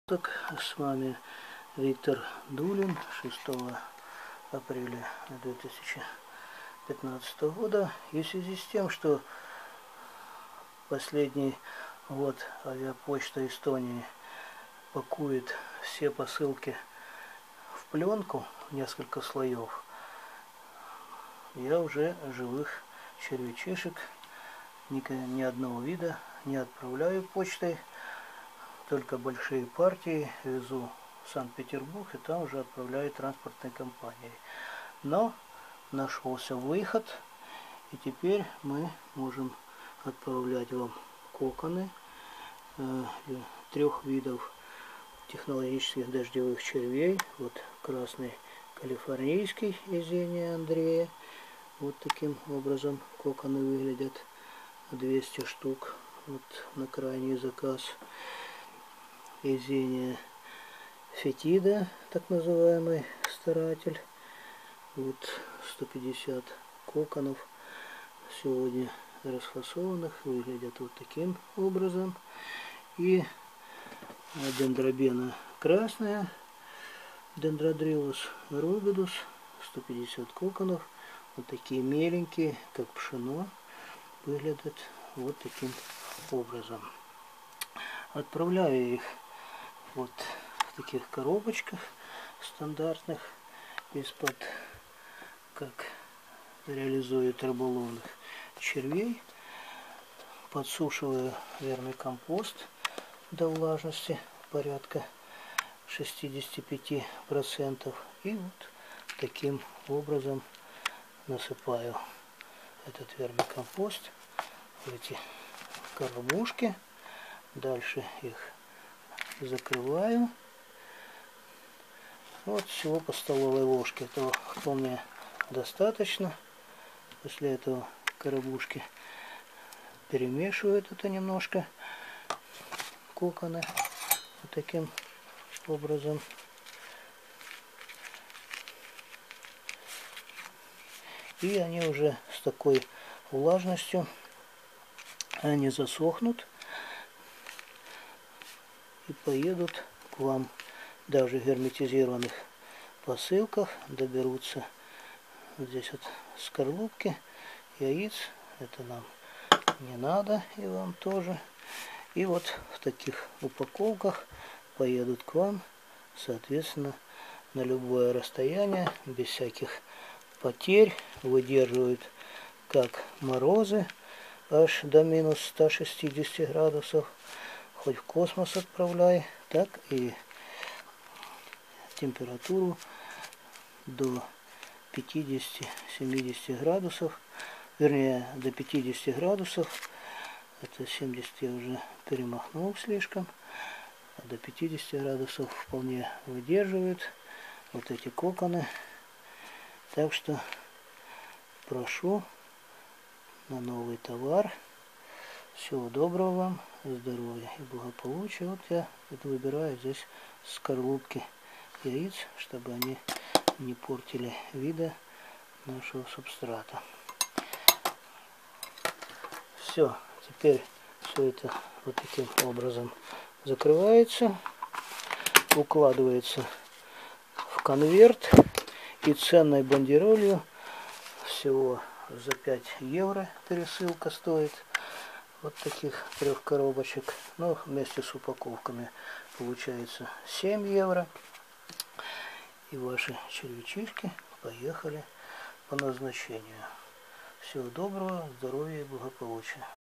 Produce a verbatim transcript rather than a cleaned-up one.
Так, с вами Виктор Дулин, шестого апреля две тысячи пятнадцатого года. И в связи с тем, что последний год авиапочта Эстонии пакует все посылки в пленку, несколько слоев, я уже живых червячишек ни, ни одного вида не отправляю почтой, только большие партии везу в Санкт-Петербург и там уже отправляю транспортной компанией. Но нашелся выход, и теперь мы можем отправлять вам коконы э, трех видов технологических дождевых червей. Вот красный калифорнийский из Ения Андрея. Вот таким образом коконы выглядят. двести штук. Вот на крайний заказ. Из Ения Фетида, так называемый старатель. Вот сто пятьдесят коконов сегодня расфасованных. Выглядят вот таким образом. И дендробена красная, Dendrodraeus rubidus, сто пятьдесят коконов. Вот такие меленькие, как пшено, выглядят вот таким образом. Отправляю их вот в таких коробочках стандартных, из-под, как реализуют рыболовных червей. Подсушиваю вермикомпост до влажности порядка шестидесяти пяти процентов. И вот таким образом насыпаю этот вермикомпост в эти коробушки. Дальше их закрываю. Вот всего по столовой ложке. Этого вполне достаточно. После этого коробушки перемешивают это немножко, коконы, вот таким образом. И они уже с такой влажностью, они засохнут и поедут к вам даже в герметизированных посылках, доберутся вот здесь вот скорлупки яиц, это нам не надо, и вам тоже. И вот в таких упаковках поедут к вам, соответственно, на любое расстояние, без всяких потерь, выдерживают как морозы аж до минус ста шестидесяти градусов, хоть в космос отправляй, так и температуру до пятидесяти-семидесяти градусов, вернее до пятидесяти градусов, это семьдесят я уже перемахнул слишком, а до пятидесяти градусов вполне выдерживают вот эти коконы. Так что прошу на новый товар. Всего доброго вам, здоровья и благополучия. Вот я это выбираю здесь скорлупки яиц, чтобы они не портили вида нашего субстрата. Все, теперь все это вот таким образом закрывается, укладывается в конверт и ценной бандеролью. Всего за пять евро пересылка стоит. Вот таких трех коробочек. Но вместе с упаковками получается семь евро. И ваши червячишки поехали по назначению. Всего доброго, здоровья и благополучия.